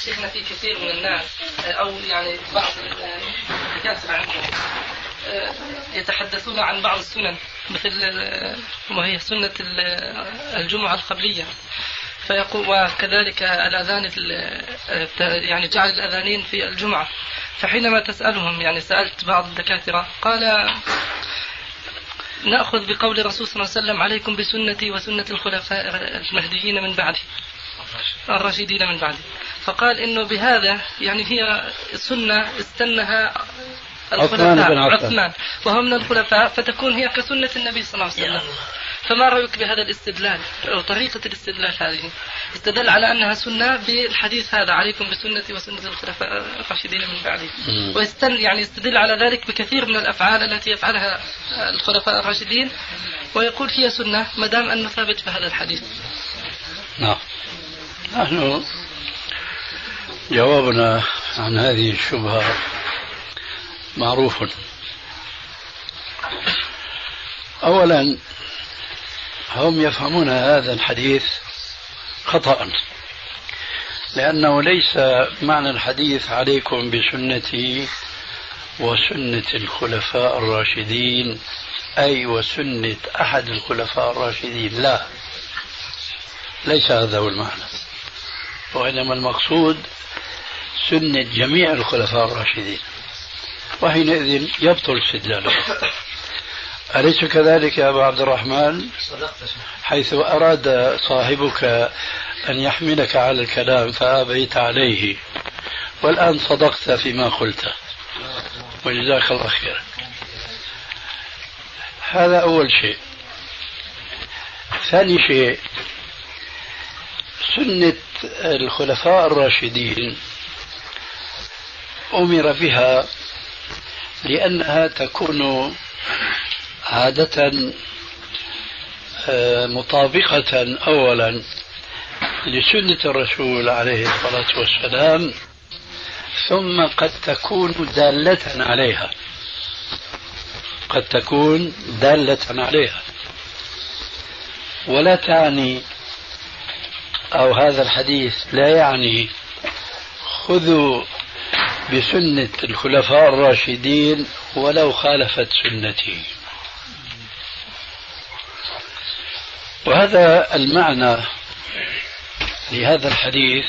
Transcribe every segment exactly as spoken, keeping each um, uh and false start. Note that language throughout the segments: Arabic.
شيخنا في كثير من الناس أو يعني بعض الدكاترة عندهم يتحدثون عن بعض السنن مثل وهي سنة الجمعة القبلية، فيقول وكذلك الأذان يعني جعل الأذانين في الجمعة. فحينما تسألهم يعني سألت بعض الدكاترة قال نأخذ بقول الرسول صلى الله عليه وسلم عليكم بسنتي وسنة الخلفاء المهديين من بعدي الراشدين من بعدي، فقال إنه بهذا يعني هي سنة استنها الخلفاء عثمان وهم من الخلفاء، فتكون هي كسنة النبي صلى الله عليه وسلم. فما رأيك بهذا الاستدلال أو طريقة الاستدلال هذه؟ استدل على أنها سنة بالحديث هذا عليكم بسنتي وسنة الخلفاء الراشدين من بعدي، ويستن يعني يستدل على ذلك بكثير من الأفعال التي يفعلها الخلفاء الراشدين ويقول هي سنة ما دام أنه ثابت في هذا الحديث. نعم، نحن جوابنا عن هذه الشبهة معروف. أولا هم يفهمون هذا الحديث خطأ، لأنه ليس معنى الحديث عليكم بسنتي وسنة الخلفاء الراشدين أي وسنة أحد الخلفاء الراشدين، لا، ليس هذا هو المعنى، وإنما المقصود سنة جميع الخلفاء الراشدين، وحينئذ يبطل استدلاله. أليس كذلك يا أبا عبد الرحمن؟ حيث أراد صاحبك أن يحملك على الكلام فأبيت عليه، والآن صدقت فيما قلت، وجزاك الله خيرا. هذا أول شيء. ثاني شيء، سنة الخلفاء الراشدين أمر بها لأنها تكون عادة مطابقة أولا لسنة الرسول عليه الصلاة والسلام، ثم قد تكون دالة عليها، قد تكون دالة عليها، ولا تعني أو هذا الحديث لا يعني خذوا بسنة الخلفاء الراشدين ولو خالفت سنتي. وهذا المعنى لهذا الحديث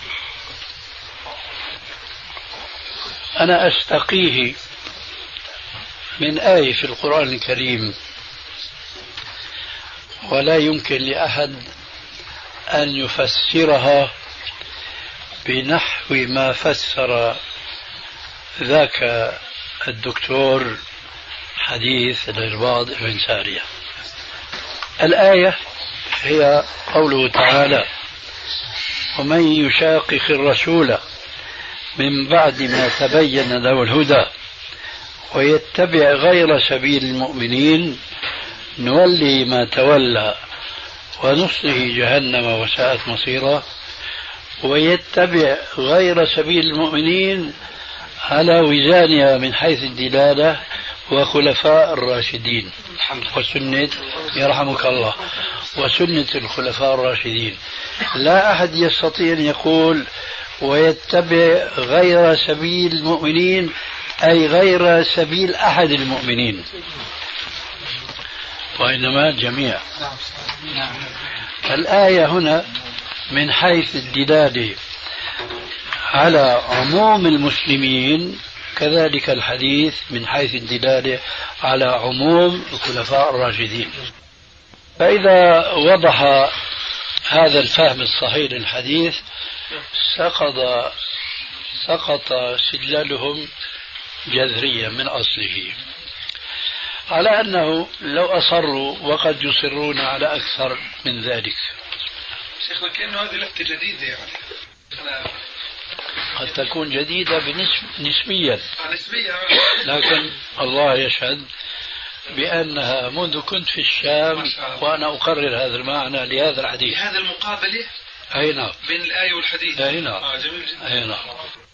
أنا أستقيه من آية في القرآن الكريم، ولا يمكن لأحد أن يفسرها بنحو ما فسر ذاك الدكتور حديث العرباض بن سارية. الآية هي قوله تعالى: ومن يشاقق الرسول من بعد ما تبين له الهدى ويتبع غير سبيل المؤمنين نولي ما تولى ونصله جهنم وساءت مصيرا. ويتبع غير سبيل المؤمنين على وزانها من حيث الدلالة وخلفاء الراشدين وسنة يرحمك الله وسنة الخلفاء الراشدين. لا أحد يستطيع أن يقول ويتبع غير سبيل المؤمنين أي غير سبيل أحد المؤمنين، وإنما الجميع. الآية هنا من حيث الدلالة على عموم المسلمين، كذلك الحديث من حيث الدلالة على عموم الخلفاء الراشدين. فإذا وضح هذا الفهم الصحيح للحديث سقط سقط استدلالهم جذريا من أصله، على أنه لو أصروا وقد يصرون على أكثر من ذلك. شيخنا كأنه هذه لفتة جديدة يعني قد تكون جديدة بنسب... نسبيا نسبيا لكن الله يشهد بأنها منذ كنت في الشام وأنا أقرر هذا المعنى لهذا الحديث. هذا المقابلة أي نعم بين الآية والحديث. أي نعم آه جميل جدا. أي نعم.